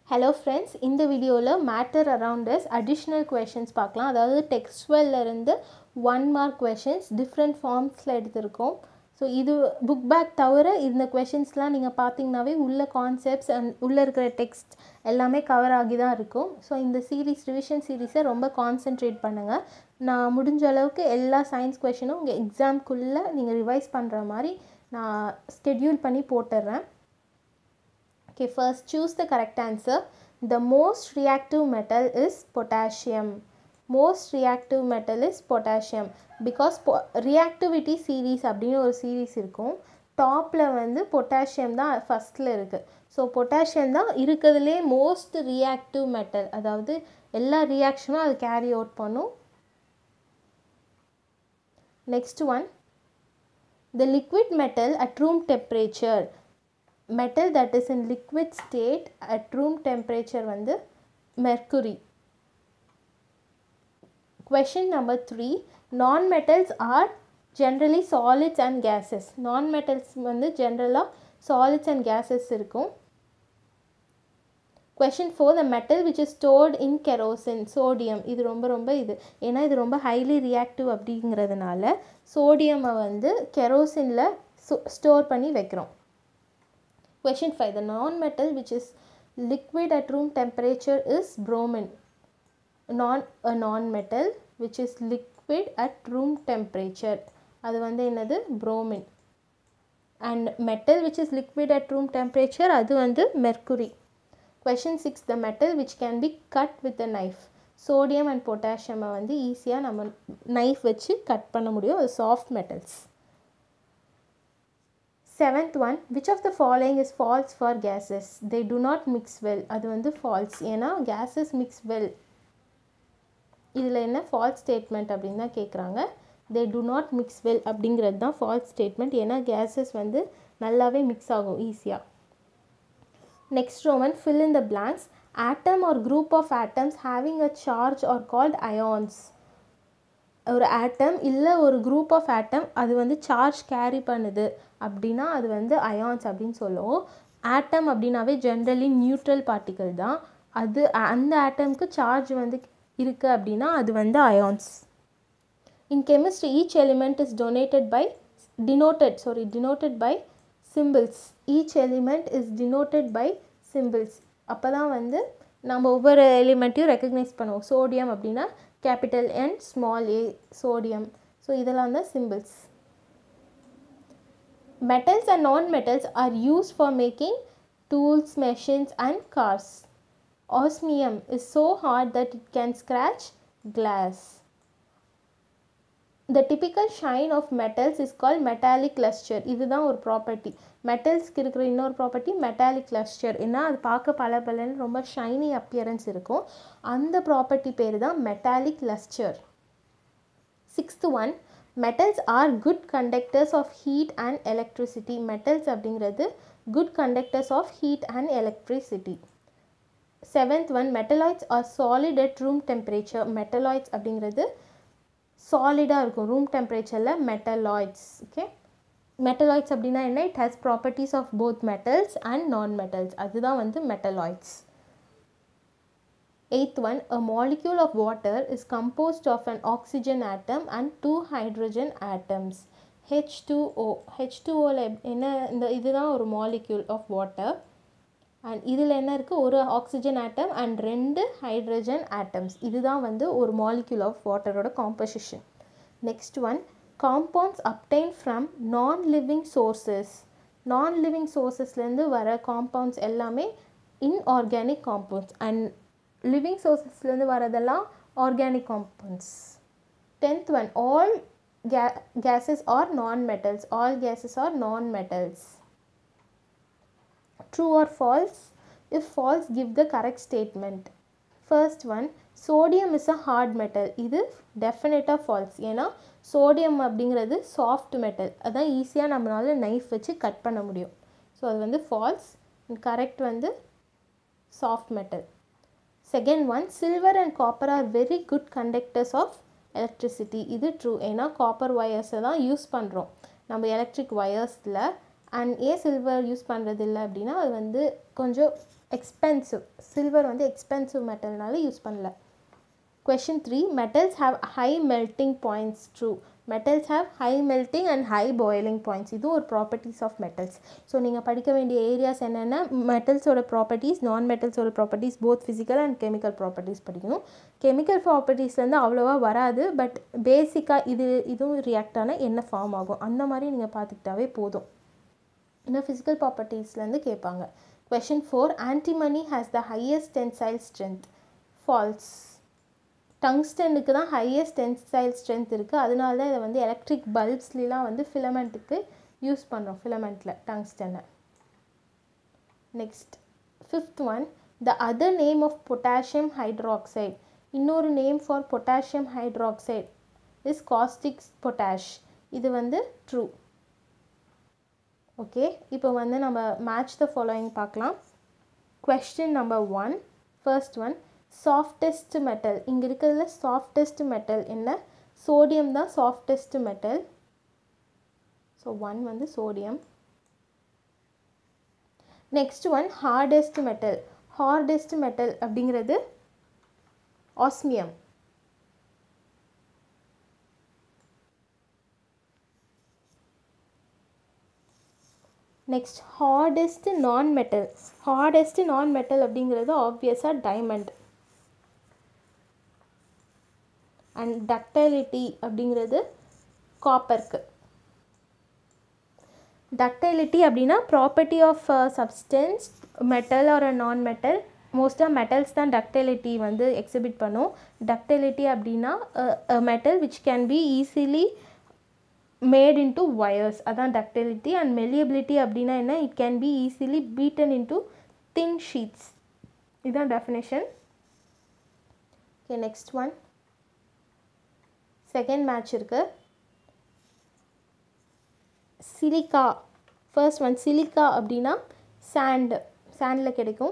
Hello friends, இந்த வீடியோவில் matter around us additional questions பார்க்கலாம். அதாவது டெக்ஸ்டுவல்ல இருந்து 1 mark questions different forms எடுத்திருக்கோம். ஸோ இது புக் பேக் தவிர இந்த கொஷின்ஸ்லாம் நீங்கள் பார்த்தீங்கன்னாவே உள்ள கான்செப்ட்ஸ் அண்ட் உள்ளே இருக்கிற டெக்ஸ்ட் எல்லாமே கவர் ஆகி தான் இருக்கும். ஸோ இந்த ரிவிஷன் சீரீஸை ரொம்ப கான்சென்ட்ரேட் பண்ணுங்கள். நான் முடிஞ்ச அளவுக்கு எல்லா சயின்ஸ் கொஷினும் உங்கள் எக்ஸாம்க்குள்ளே நீங்கள் ரிவைஸ் பண்ணுற மாதிரி நான் ஸ்கெட்யூல் பண்ணி போட்டுடுறேன். Okay, first choose the correct answer. The most reactive metal is potassium. Most reactive metal is potassium because reactivity series அப்படினு ஒரு series இருக்கும். டாப்ல வந்து potassium தான் ஃபர்ஸ்ட்ல இருக்கு. ஸோ potassium தான் இருக்கிறதுலே most reactive metal. அதாவது எல்லா ரியாக்ஷனும் அது கேரி அவுட் பண்ணும். Next one. The liquid metal at room temperature. Metal that is in liquid state at room temperature வந்து mercury. Question number 3. Non-metals are generally solids and gases. Non-metals வந்து generally solids and gases இருக்கும். Question 4. The metal which is stored in kerosene, sodium. இது ரொம்ப இது ஏன்னா இது ரொம்ப highly reactive அப்படிங்கிறதுனால சோடியமை வந்து கெரோசினில் ஸ்டோர் பண்ணி வைக்கிறோம். Question 5. The non-metal which is liquid at room temperature is bromine. A non-metal which is liquid at room temperature. அது வந்து என்னது bromine. And metal which is liquid at room temperature அது வந்து mercury. Question 6. The metal which can be cut with a knife. Sodium and potassium வந்து ஈஸியாக நம்ம knife வச்சு cut பண்ண முடியும். அது soft metals. 7th one. Which of the following is false for gases? They do not mix well. அது வந்து false. ஏன்னா gases mix well. இதில் என்ன false statement அப்படின்னு தான் கேட்குறாங்க. They do not mix well அப்படிங்கிறது தான் false statement. ஏன்னா gases வந்து நல்லாவே மிக்ஸ் ஆகும் ஈஸியாக. Next one. Fill in the blanks. Atom or group of atoms having a charge are called ions. ஒரு ஆட்டம் இல்லை ஒரு குரூப் ஆஃப் ஆட்டம் அது வந்து சார்ஜ் கேரி பண்ணுது அப்படின்னா அது வந்து அயான்ஸ் அப்படின்னு சொல்லுவோம். ஆட்டம் அப்படின்னாவே ஜென்ரலி நியூட்ரல் பார்ட்டிக்கல் தான். அது அந்த ஆட்டம்க்கு சார்ஜ் வந்து இருக்குது அப்படின்னா அது வந்து ions. In chemistry each element is denoted by symbols. Each element is denoted by symbols. அப்போ தான் வந்து நம்ம ஒவ்வொரு எலிமெண்ட்டையும் ரெக்கக்னைஸ் பண்ணுவோம். சோடியம் அப்படின்னா capital N small a sodium. So இதெல்லாம் தான் symbols. Metals and non-metals are used for making tools, machines and cars. Osmium is so hard that it can scratch glass. The typical shine of metals is called metallic luster. இதுதான் ஒரு property. மெட்டல்ஸ்க்கு இருக்கிற இன்னொரு property metallic lustre. ஏன்னா அது பார்க்க பலன்னு ரொம்ப Saini appearance இருக்கும். அந்த ப்ராப்பர்ட்டி பேர் தான் metallic lustre. 6th one. Metals are good conductors of heat and electricity. Metals அப்படிங்கிறது good conductors of heat and electricity. 7th one. Metalloids are solid at room temperature. Metalloids அப்படிங்கிறது சாலிடாக இருக்கும் ரூம் டெம்பரேச்சரில் metalloids. Okay, metalloids அப்படின்னா என்ன? It has properties of both metals and non metals. அதுதான் வந்து metalloids. 8th one. A molecule of water is composed of an oxygen atom and 2 hydrogen atoms. H2O. H2Oல என்ன? இதுதான் ஒரு molecule of water. அண்ட் இதில் என்ன இருக்குது? ஒரு oxygen atom and 2 hydrogen atoms. இதுதான் வந்து ஒரு மாலிக்யூல் ஆஃப் வாட்டரோட composition. Next one. Compounds obtain from non living sources. Non living சோர்சஸ்லேருந்து வர காம்பவுண்ட்ஸ் எல்லாமே இன்ஆர்கானிக் காம்பவுண்ட்ஸ் அண்ட் லிவிங் சோர்சஸ்லேருந்து வரதெல்லாம் organic compounds. 10th one. All gases are non-metals. All gases are non-metals. True or false? If false, give the correct statement. First one. Sodium is a hard metal. இது டெஃபினட்டாக falls. ஏன்னா sodium அப்படிங்கிறது soft metal. அதான் ஈஸியாக நம்மளால knife வச்சு cut பண்ண முடியும். ஸோ அது வந்து ஃபால்ஸ். கரெக்ட் வந்து soft metal. Second one. Silver and copper are very good conductors of electricity. இது ட்ரூ. ஏன்னா காப்பர் ஒயர்ஸை தான் யூஸ் பண்ணுறோம் நம்ம எலக்ட்ரிக் ஒயர்ஸில். அண்ட் ஏன் சில்வர் யூஸ் பண்ணுறது இல்லை அப்படின்னா அது வந்து கொஞ்சம் எக்ஸ்பென்சிவ், சில்வர் வந்து எக்ஸ்பென்சிவ் மெட்டல்னால யூஸ் பண்ணல. Question 3, metals have high melting points. True. Metals have high melting and high boiling points. இது ஒரு ப்ராப்பர்ட்டிஸ் ஆஃப் மெட்டல்ஸ். ஸோ நீங்கள் படிக்க வேண்டிய ஏரியாஸ் என்னென்னா மெட்டல்ஸோட ப்ராப்பர்ட்டிஸ், நான் மெட்டல்ஸோட properties, both physical and chemical properties படிக்கணும். கெமிக்கல் ப்ராப்பர்ட்டிஸ்லேருந்து அவ்வளோவா வராது, பட் பேசிக்காக இதுவும் ரியாக்ட் ஆனால் என்ன ஃபார்ம் ஆகும் அந்த மாதிரி நீங்கள் பார்த்துக்கிட்டாவே போதும். இன்னும் ஃபிசிக்கல் ப்ராப்பர்ட்டிஸ்லேருந்து கேட்பாங்க. Question 4, antimony has the highest tensile strength. False. டங்ஸ்டனுக்கு தான் ஹையஸ்ட் டென்சைல் ஸ்ட்ரென்த் இருக்குது. அதனால தான் இதை வந்து எலக்ட்ரிக் பல்ப்ஸ்லாம் வந்து ஃபிலமெண்ட்டுக்கு யூஸ் பண்ணுறோம், ஃபிலமெண்ட்டில் டங்ஸ்டனை. Next 5th one, the other name of potassium hydroxide. இன்னொரு name for potassium hydroxide is caustic potash. இது வந்து ட்ரூ. ஓகே, இப்போ வந்து நம்ம மேட்ச் த ஃபாலோயிங் பார்க்கலாம். Question number 1, first one, softest metal. இங்கே இருக்கிறதுல சாஃப்டஸ்ட் மெட்டல் என்ன? சோடியம் தான் சாஃப்டஸ்ட் மெட்டல். ஸோ 1 வந்து sodium. Next one, hardest metal. Hardest metal அப்படிங்கிறது osmium. Next hardest non metal. Hardest non metal அப்படிங்கிறது ஆப்வியஸாக டைமண்ட். அண்ட் டக்டைலிட்டி அப்படிங்கிறது காப்பருக்கு. டக்டைலிட்டி அப்படின்னா property of substance, metal or non metal. மோஸ்ட்டாக மெட்டல்ஸ் தான் டக்டைலிட்டி வந்து எக்ஸிபிட் பண்ணும். டக்டைலிட்டி அப்படின்னா metal which can be easily made into wires, அதான் டக்டைலிட்டி. அண்ட் மெலியபிலிட்டி அப்படின்னா என்ன? It can be easily beaten into thin sheets. இதுதான் definition. Okay, next one, second match இருக்கு. சிலிக்கா. ஃபர்ஸ்ட் ஒன், சிலிக்கா அப்படின்னா சாண்டில் கிடைக்கும்.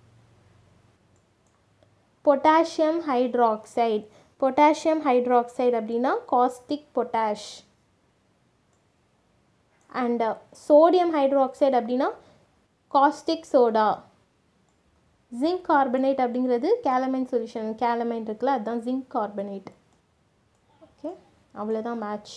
Potassium hydroxide. பொட்டாசியம் ஹைட்ராக்சைடு அப்படின்னா caustic potash. And sodium hydroxide அப்படின்னா காஸ்டிக் சோடா. ஜிங்க் கார்பனேட் அப்படிங்கிறது calamine solution. Calamine இருக்குல்ல, அதுதான் ஜிங்க் கார்பனேட். ஓகே, அவ்வளோதான் மேட்ச்.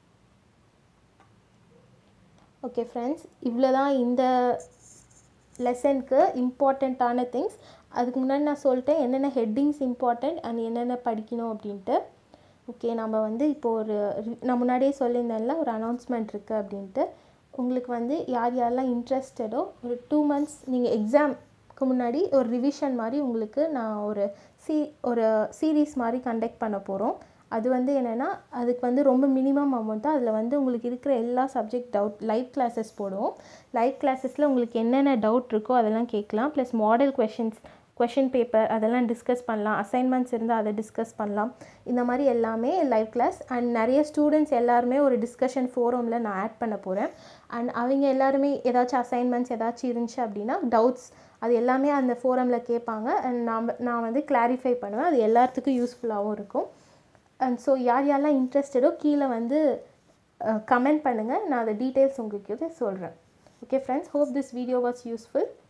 ஓகே ஃப்ரெண்ட்ஸ், இவ்வளோ தான் இந்த லெசனுக்கு இம்பார்ட்டண்ட்டான திங்ஸ். அதுக்கு முன்னாடி நான் சொல்லிட்டேன் என்னென்ன ஹெட்டிங்ஸ் இம்பார்ட்டண்ட் அண்ட் என்னென்ன படிக்கணும் அப்படின்ட்டு. ஓகே, நம்ம வந்து இப்போது நான் முன்னாடியே சொல்லியிருந்தேன்ல ஒரு அனௌன்ஸ்மெண்ட் இருக்குது அப்படின்ட்டு. உங்களுக்கு வந்து யார் யாரெல்லாம் இன்ட்ரெஸ்டடோ ஒரு 2 months நீங்கள் எக்ஸாம்க்கு முன்னாடி ஒரு ரிவிஷன் மாதிரி உங்களுக்கு நான் ஒரு சீரீஸ் மாதிரி கண்டக்ட் பண்ண போகிறோம். அது வந்து என்னென்னா அதுக்கு வந்து ரொம்ப மினிமம் அமௌண்ட் தான். அதில் வந்து உங்களுக்கு இருக்கிற எல்லா சப்ஜெக்ட் டவுட் லைவ் கிளாஸஸ் போடுவோம். லைவ் கிளாஸஸில் உங்களுக்கு என்னென்ன டவுட் இருக்கோ அதெல்லாம் கேட்கலாம். ப்ளஸ் மாடல் கொஷின் பேப்பர் அதெல்லாம் டிஸ்கஸ் பண்ணலாம். அசைன்மெண்ட்ஸ் இருந்தால் அதை டிஸ்கஸ் பண்ணலாம். இந்த மாதிரி எல்லாமே லைவ் கிளாஸ். அண்ட் நிறைய ஸ்டூடெண்ட்ஸ் எல்லாருமே ஒரு டிஸ்கஷன் ஃபோரமில் நான் ஆட் பண்ண போகிறேன். அண்ட் அவங்க எல்லாருமே ஏதாச்சும் அசைன்மெண்ட்ஸ் ஏதாச்சும் இருந்துச்சு அப்படின்னா டவுட்ஸ் அது எல்லாமே அந்த ஃபோரமில் கேட்பாங்க. அண்ட் நான் வந்து கிளாரிஃபை பண்ணுவேன். அது எல்லாத்துக்கும் யூஸ்ஃபுல்லாகவும் இருக்கும். அண்ட் ஸோ யாரெல்லாம் இன்ட்ரெஸ்டடோ கீழே வந்து கமெண்ட் பண்ணுங்கள். நான் அதை டீட்டெயில்ஸ் உங்களுக்கு சொல்கிறேன். Okay friends, hope this video was useful.